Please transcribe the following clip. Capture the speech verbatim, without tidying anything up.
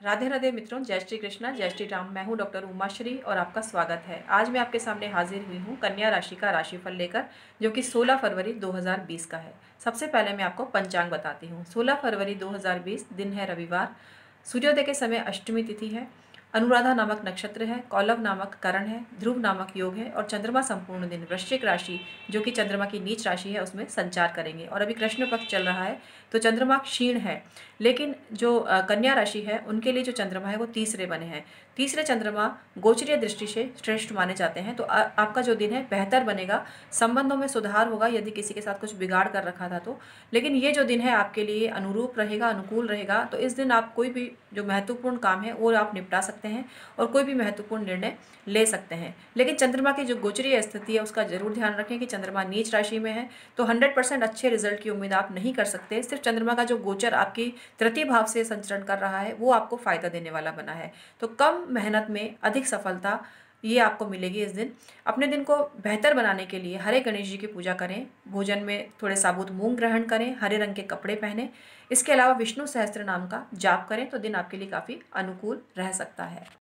राधे राधे मित्रों, जय श्री कृष्णा, जय श्री राम। मैं हूं डॉक्टर उमाश्री और आपका स्वागत है। आज मैं आपके सामने हाजिर हुई हूं कन्या राशि का राशिफल लेकर, जो कि सोलह फरवरी दो हज़ार बीस का है। सबसे पहले मैं आपको पंचांग बताती हूं। सोलह फरवरी दो हज़ार बीस, दिन है रविवार। सूर्योदय के समय अष्टमी तिथि है। अनुराधा नामक नक्षत्र है, कौलव नामक करण है, ध्रुव नामक योग है और चंद्रमा संपूर्ण दिन वृश्चिक राशि, जो कि चंद्रमा की नीच राशि है, उसमें संचार करेंगे। और अभी कृष्ण पक्ष चल रहा है, तो चंद्रमा क्षीण है। लेकिन जो अ, कन्या राशि है, उनके लिए जो चंद्रमा है वो तीसरे बने हैं। तीसरे चंद्रमा गोचरीय दृष्टि से श्रेष्ठ माने जाते हैं। तो आ, आपका जो दिन है बेहतर बनेगा, संबंधों में सुधार होगा यदि किसी के साथ कुछ बिगाड़ कर रखा था तो। लेकिन ये जो दिन है आपके लिए अनुरूप रहेगा, अनुकूल रहेगा। तो इस दिन आप कोई भी जो महत्वपूर्ण काम है वो आप निपटा सकते हैं और कोई भी महत्वपूर्ण निर्णय ले सकते हैं। लेकिन चंद्रमा की जो गोचरीय स्थिति है उसका जरूर ध्यान रखें कि चंद्रमा नीच राशि में है, तो हंड्रेड परसेंट अच्छे रिजल्ट की उम्मीद आप नहीं कर सकते। सिर्फ चंद्रमा का जो गोचर आपकी तृतीय भाव से संचरण कर रहा है वो आपको फायदा देने वाला बना है। तो कम मेहनत में अधिक सफलता, ये आपको मिलेगी इस दिन। अपने दिन को बेहतर बनाने के लिए हरे गणेश जी की पूजा करें, भोजन में थोड़े साबुत मूंग ग्रहण करें, हरे रंग के कपड़े पहने। इसके अलावा विष्णु सहस्त्र नाम का जाप करें तो दिन आपके लिए काफ़ी अनुकूल रह सकता है।